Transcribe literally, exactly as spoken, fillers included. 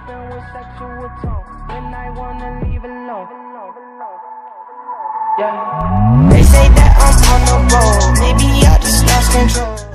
open with sexual tone when I wanna leave alone. Yeah. They say that I'm on the road, maybe I just lost control.